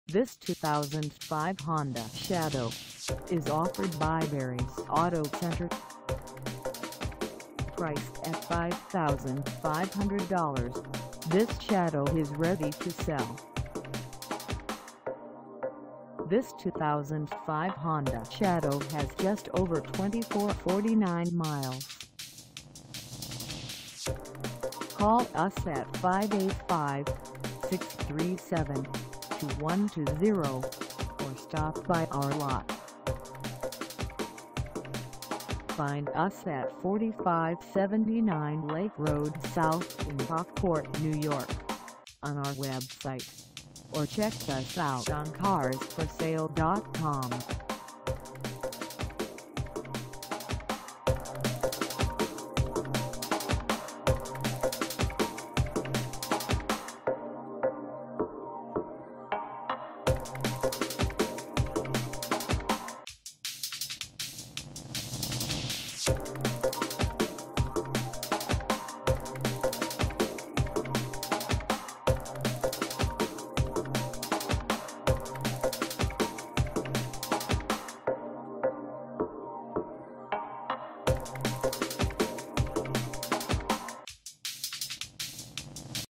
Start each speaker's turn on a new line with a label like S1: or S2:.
S1: This 2005 Honda Shadow is offered by Barry's Auto Center. Priced at $5,500, this Shadow is ready to sell. This 2005 Honda Shadow has just over 2449 miles. Call us at 585-637-2120 or stop by our lot. Find us at 4579 Lake Road South in Rockport, New York, on our website, or check us out on carsforsale.com.